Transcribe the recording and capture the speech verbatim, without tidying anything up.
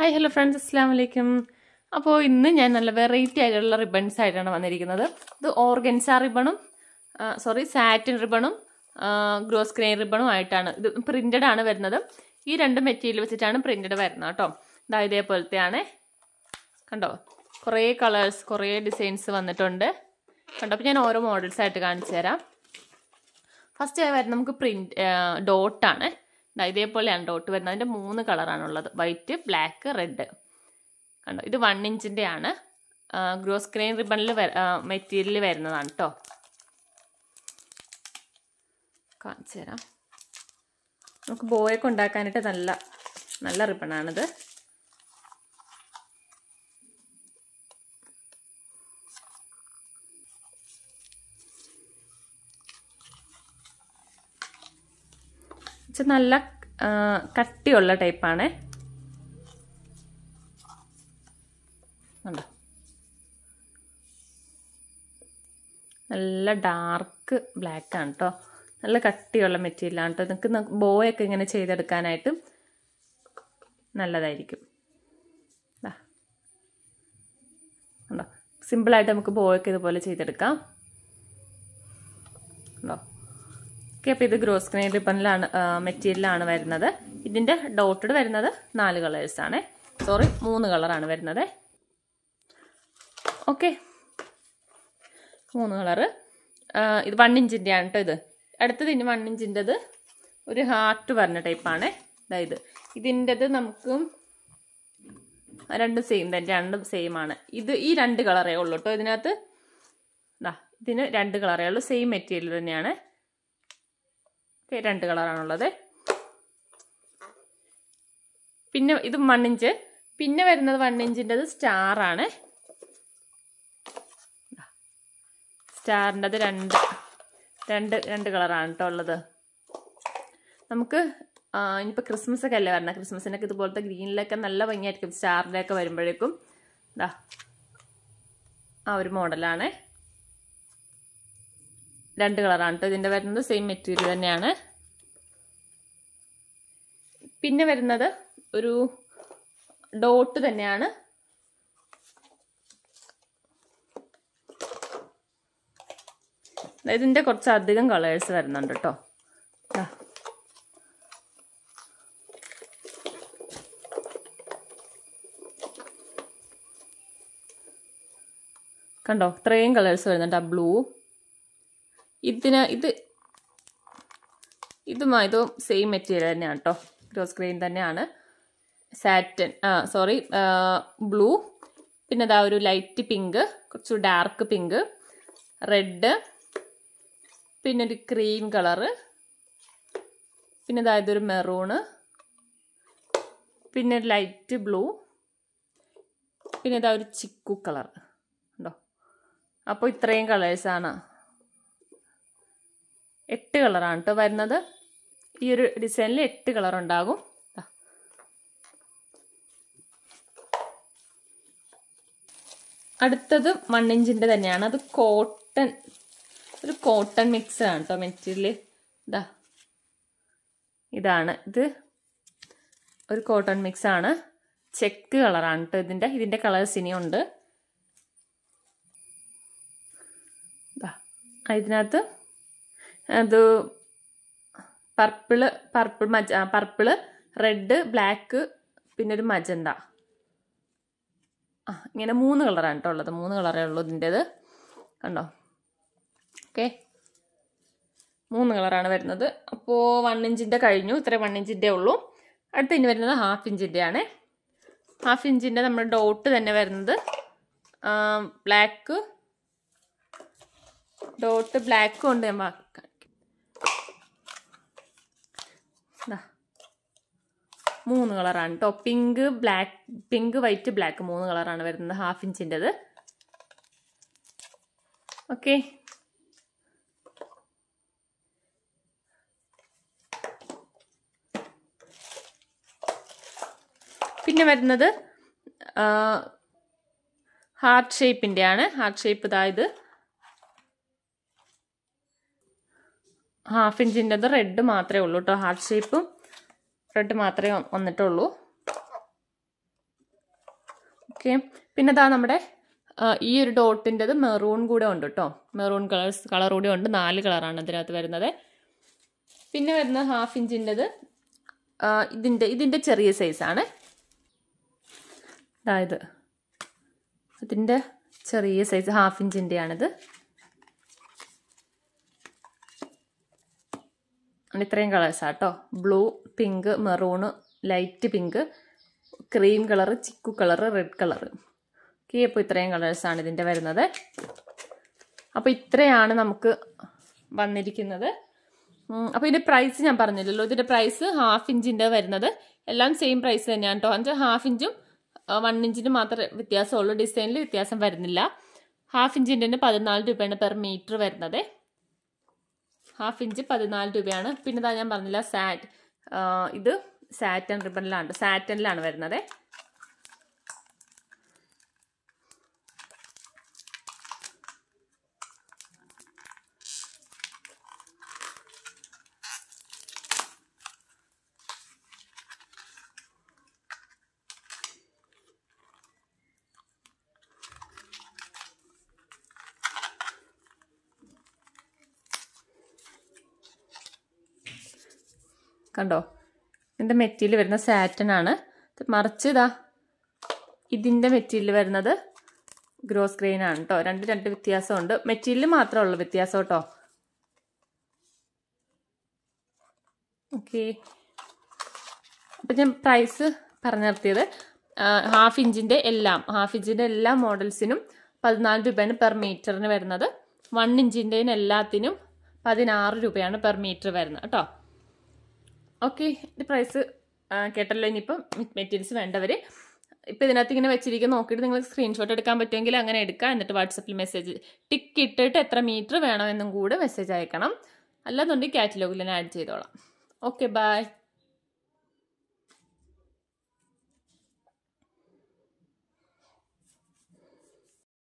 Hi hello friends, അസ്സലാമു അലൈക്കും. അപ്പോൾ ഇന്ന് ഞാൻ നല്ല വെറൈറ്റി ആയിട്ടുള്ള റിബൺസ് ആയിട്ടാണ് വന്നിരിക്കുന്നത്. ഇത് ഓർഗൻസ റിബണും സോറി സാറ്റിൻ റിബണും ഗ്രോസ് ഗ്രെയിൻ റിബണും ആയിട്ടാണ്. ഇത് പ്രിന്റഡ് ആണ് വരുന്നത്. ഈ രണ്ട് മെറ്റീരിയൽ വെച്ചിട്ടാണ് പ്രിന്റഡ് വരുന്നത് കേട്ടോ. ഇതാ ഇതേപോലത്തെയാണ്. കണ്ടോ, കുറേ കളേഴ്സ് കുറേ ഡിസൈൻസ് വന്നിട്ടുണ്ട് കണ്ടോ. അപ്പോൾ ഞാൻ ഓരോ മോഡൽസ് ആയിട്ട് കാണിച്ചു തരാം. ഫസ്റ്റ് വരുന്നത് നമുക്ക് പ്രിന്റ് ഡോട്ടാണ്. ഇതേപോലെയാണ് ഡോട്ട് വരുന്നത്. അതിൻ്റെ മൂന്ന് കളറാണുള്ളത്, വൈറ്റ്, ബ്ലാക്ക്, റെഡ്. കണ്ടോ, ഇത് വൺ ഇഞ്ചിൻ്റെ ആണ്. ഗ്രോസ് ഗ്രെയിൻ റിബണിൽ മെറ്റീരിയൽ വരുന്നതാണ് കേട്ടോ. കാണിച്ചു തരാം. നമുക്ക് ബോയൊക്കെ ഉണ്ടാക്കാനായിട്ട് നല്ല നല്ല റിബണാണിത്. നല്ല കട്ടിയുള്ള ടൈപ്പാണ്. നല്ല ഡാർക്ക് ബ്ലാക്ക് ആണ് കേട്ടോ. നല്ല കട്ടിയുള്ള മെറ്റീരിയലാണ് കേട്ടോ. നിങ്ങൾക്ക് ബോയൊക്കെ ഇങ്ങനെ ചെയ്തെടുക്കാനായിട്ട് നല്ലതായിരിക്കും. ഉണ്ടോ, സിമ്പിളായിട്ട് നമുക്ക് ബോയൊക്കെ ഇതുപോലെ ചെയ്തെടുക്കാം. ഉണ്ടോ. ഓക്കെ, അപ്പോൾ ഇത് ഗ്രോസ് ഗ്രെയിൻ റിബണിലാണ് മെറ്റീരിയലാണ് വരുന്നത്. ഇതിൻ്റെ ഡോട്ടഡ് വരുന്നത് നാല് കളേഴ്സാണ്. സോറി മൂന്ന് കളറാണ് വരുന്നത്. ഓക്കെ, മൂന്ന് കളറ്. ഇത് വൺ ഇഞ്ചിൻ്റെ ആണ് കേട്ടോ. ഇത് അടുത്തത് ഇനി വൺ ഇഞ്ചിൻ്റെത് ഒരു ഹാർട്ട് പറഞ്ഞ ടൈപ്പാണ്. അതായത് ഇതിൻ്റെത് നമുക്ക് രണ്ടും സെയിം തന്നെ, രണ്ടും സെയിം ആണ്. ഇത് ഈ രണ്ട് കളറേ ഉള്ളൂ കേട്ടോ ഇതിനകത്ത്. ഇതാ ഇതിന് രണ്ട് കളറേ ഉള്ളൂ, സെയിം മെറ്റീരിയൽ തന്നെയാണ്. രണ്ട് കളറാണുള്ളത്. പിന്നെ ഇത് വൺ ഇഞ്ച്. പിന്നെ വരുന്നത് വൺ ഇഞ്ചിൻ്റെത് സ്റ്റാർ ആണ്. സ്റ്റാറിൻ്റെത് രണ്ട് രണ്ട് രണ്ട് കളറാണ് കേട്ടോ ഉള്ളത്. നമുക്ക് ഇനിയിപ്പോൾ ക്രിസ്മസ് ഒക്കെ അല്ലേ വരണം. ക്രിസ്മസിനൊക്കെ ഇതുപോലത്തെ ഗ്രീനിലൊക്കെ നല്ല ഭംഗിയായിരിക്കും. സ്റ്റാറിൻ്റെ ഒക്കെ വരുമ്പോഴേക്കും ഇതാ ആ ഒരു മോഡലാണ്. രണ്ട് കളറാണ് കേട്ടോ ഇതിൻ്റെ വരുന്നത്. സെയിം മെറ്റീരിയൽ തന്നെയാണ്. പിന്നെ വരുന്നത് ഒരു ഡോട്ട് തന്നെയാണ്. ഇതിൻ്റെ കുറച്ചധികം കളേഴ്സ് വരുന്നുണ്ട് കേട്ടോ. കണ്ടോ, ഇത്രയും കളേഴ്സ് വരുന്നുണ്ട്. ആ ബ്ലൂ, ഇതിന് ഇത് ഇതും ഇതും സെയിം മെറ്റീരിയൽ തന്നെയാണ് കേട്ടോ. ഗ്രോസ് ഗ്രെയിൻ തന്നെയാണ്. സാറ്റൻ ആ സോറി ബ്ലൂ, പിന്നെ ഇതാ ഒരു ലൈറ്റ് പിങ്ക്, കുറച്ച് ഡാർക്ക് പിങ്ക്, റെഡ്, പിന്നെ ഒരു ക്രീം കളറ്, പിന്നെ ഇതാ ഇതൊരു മെറൂണ്, പിന്നെ ഒരു ലൈറ്റ് ബ്ലൂ, പിന്നെ ഇതാ ഒരു ചിക്കു കളർ ഉണ്ടോ. അപ്പോൾ ഇത്രയും കളേഴ്സാണ്. എട്ട് കളറാണ് കേട്ടോ വരുന്നത്. ഈ ഒരു ഡിസൈനിൽ എട്ട് കളർ ഉണ്ടാകും. അടുത്തത് വൺ ഇഞ്ചിൻ്റെ തന്നെയാണ്. അത് കോട്ടൺ, ഒരു കോട്ടൺ മിക്സ് ആണ് കേട്ടോ മെറ്റീരിയൽ. ഇതാ ഇതാണ് ഇത് ഒരു കോട്ടൺ മിക്സ് ആണ്. ചെക്ക് കളറാണ് കേട്ടോ ഇതിൻ്റെ. ഇതിൻ്റെ കളേഴ്സ് ഇനിയുണ്ട്. ഇതിനകത്ത് അത് പർപ്പിള് പർപ്പിൾ മജ പർപ്പിള് റെഡ്, ബ്ലാക്ക്, പിന്നെ ഒരു മജന്ത. ആ ഇങ്ങനെ മൂന്ന് കളറാണ് കേട്ടോ ഉള്ളത്. മൂന്ന് കളറേ ഉള്ളൂ ഇതിൻ്റെത്. കണ്ടോ. ഓക്കെ, മൂന്ന് കളറാണ് വരുന്നത്. അപ്പോൾ വൺ ഇഞ്ചിൻ്റെ കഴിഞ്ഞു. ഇത്ര വൺ ഇഞ്ചിൻ്റെ ഉള്ളൂ. അടുത്ത ഇനി വരുന്നത് ഹാഫ് ഇഞ്ചിൻ്റെ ആണ്. ഹാഫ് ഇഞ്ചിൻ്റെ നമ്മുടെ ഡോട്ട് തന്നെ വരുന്നത് ബ്ലാക്ക് ഡോട്ട് ബ്ലാക്ക് കൊണ്ട് ഞാൻ കാണിക്കാം. മൂന്ന് കളറാണ് കേട്ടോ. Pink, black, pink, white, black മൂന്ന് കളറാണ് വരുന്നത് ഹാഫ് ഇഞ്ചിൻ്റെത്. ഓക്കെ, പിന്നെ വരുന്നത് ഹാർട്ട് ഷേപ്പിൻ്റെ ആണ്. ഹാർട്ട് ഷേപ്പ് ഇതായത് ഹാഫ് ഇഞ്ചിൻ്റെത് റെഡ് മാത്രമേ ഉള്ളൂ കേട്ടോ. ഹാർട്ട് ഷേപ്പും റെഡ് മാത്രമേ വന്നിട്ടുള്ളൂ. ഓക്കെ, പിന്നെ ഇതാ നമ്മുടെ ഈ ഒരു ഡോട്ടിൻ്റെത് മെറൂൺ കൂടെ ഉണ്ട് കേട്ടോ. മെറൂൺ കളേഴ്സ് കളർ കൂടെ ഉണ്ട്. നാല് കളറാണ് ഇതിനകത്ത് വരുന്നത്. പിന്നെ വരുന്നത് ഹാഫ് ഇഞ്ചിൻ്റെത് ഇതിൻ്റെ ഇതിൻ്റെ ചെറിയ സൈസാണ്. അതായത് ഇതിൻ്റെ ചെറിയ സൈസ് ഹാഫ് ഇഞ്ചിൻ്റെയാണിത്. ഇത്രയും കളേഴ്സാണ് കേട്ടോ. Blue, pink, maroon, light pink, cream colour, ചിക്കു കളറ്, റെഡ് കളറ്. ഓക്കെ, അപ്പോൾ ഇത്രയും കളേഴ്സാണ് ഇതിൻ്റെ വരുന്നത്. അപ്പോൾ ഇത്രയാണ് നമുക്ക് വന്നിരിക്കുന്നത്. അപ്പോൾ ഇതിൻ്റെ പ്രൈസ് ഞാൻ പറഞ്ഞില്ലല്ലോ. ഇതിൻ്റെ പ്രൈസ് ഹാഫ് ഇഞ്ചിൻ്റെ വരുന്നത് എല്ലാം സെയിം പ്രൈസ് തന്നെയാണ് കേട്ടോ. അഞ്ച് ഹാഫ് ഇഞ്ചും വൺ ഇഞ്ചിനും മാത്രമേ വ്യത്യാസമുള്ളൂ. ഡിസൈനിൽ വ്യത്യാസം വരുന്നില്ല. ഹാഫ് ഇഞ്ചിൻ്റെ പതിനാല് രൂപയാണ് പെർ മീറ്റർ വരുന്നത്. ഹാഫ് ഇഞ്ച് പതിനാല് രൂപയാണ്. പിന്നെ ഇതാ ഞാൻ പറഞ്ഞില്ല സാറ്റ് ഇത് സാറ്റൻ റിബണിലാണ് സാറ്റനിലാണ് വരുന്നത്. കണ്ടോ, ഇതിൻ്റെ മെറ്റീരിയൽ വരുന്ന സാറ്റൻ ആണ്. മറിച്ച് ഇതാ ഇതിൻ്റെ മെറ്റീരിയൽ വരുന്നത് ഗ്രോസ് ഗ്രെയിൻ ആണ് കേട്ടോ. രണ്ട് രണ്ട് വ്യത്യാസമുണ്ട്. മെറ്റീരിയൽ മാത്രമേ ഉള്ളൂ വ്യത്യാസം കേട്ടോ. ഓക്കെ, അപ്പം ഞാൻ പ്രൈസ് പറഞ്ഞു നിർത്തിയത് ഹാഫ് ഇഞ്ചിൻ്റെ എല്ലാം ഹാഫ് ഇഞ്ചിൻ്റെ എല്ലാ മോഡൽസിനും പതിനാല് രൂപയാണ് പെർ മീറ്ററിന് വരുന്നത്. വൺ ഇഞ്ചിൻ്റെയും എല്ലാത്തിനും പതിനാറ് രൂപയാണ് പെർ മീറ്റർ വരുന്നത് കേട്ടോ. ഓക്കെ, ഇത് പ്രൈസ് കേട്ടല്ലോ. ഇനിയിപ്പം മെറ്റീരിയൽസ് വേണ്ടവർ ഇപ്പം ഇതിനകത്ത് ഇങ്ങനെ വെച്ചിരിക്കുന്ന നോക്കിയിട്ട് നിങ്ങൾ സ്ക്രീൻഷോട്ട് എടുക്കാൻ പറ്റുമെങ്കിൽ അങ്ങനെ എടുക്കുക. എന്നിട്ട് വാട്സപ്പിൽ മെസ്സേജ് ടിക്ക് ഇട്ടിട്ട് എത്ര മീറ്റർ വേണമെന്നും കൂടെ മെസ്സേജ് അയക്കണം. അല്ലാന്നുണ്ടെങ്കിൽ കാറ്റലോഗിൽ തന്നെ ആഡ് ചെയ്തോളാം. Okay, by.